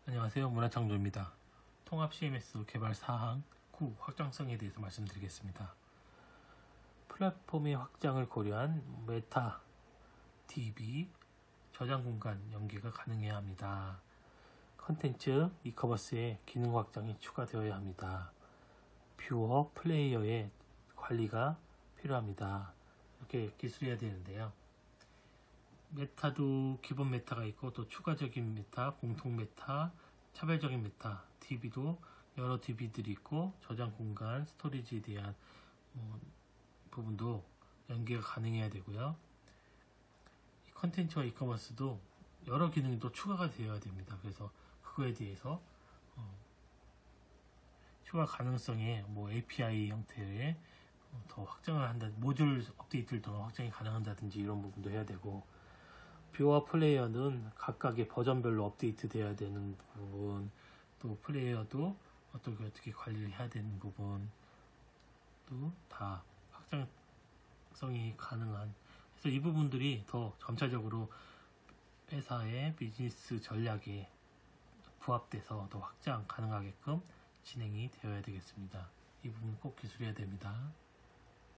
안녕하세요. 문화창조입니다. 통합 CMS 개발 사항 9 확장성에 대해서 말씀드리겠습니다. 플랫폼의 확장을 고려한 메타 DB 저장 공간 연계가 가능해야 합니다. 컨텐츠 이커머스의 기능 확장이 추가되어야 합니다. 뷰어 플레이어의 관리가 필요합니다. 이렇게 기술해야 되는데요. 메타도 기본 메타가 있고 또 추가적인 메타, 공통 메타, 차별적인 메타, DB도 여러 DB들이 있고 저장 공간, 스토리지에 대한 부분도 연계가 가능해야 되고요. 이 컨텐츠와 이커머스도 여러 기능이 또 추가가 되어야 됩니다. 그래서 그거에 대해서 추가 가능성의 API 형태의 더 확장을 한다, 모듈 업데이트를 더 확장이 가능한다든지 이런 부분도 해야 되고, 뷰어 플레이어는 각각의 버전별로 업데이트 돼야 되는 부분, 또 플레이어도 어떻게 관리를 해야 되는 부분도 다 확장성이 가능한, 그래서 이 부분들이 더 점차적으로 회사의 비즈니스 전략에 부합돼서 더 확장 가능하게끔 진행이 되어야 되겠습니다. 이 부분 꼭 기술해야 됩니다.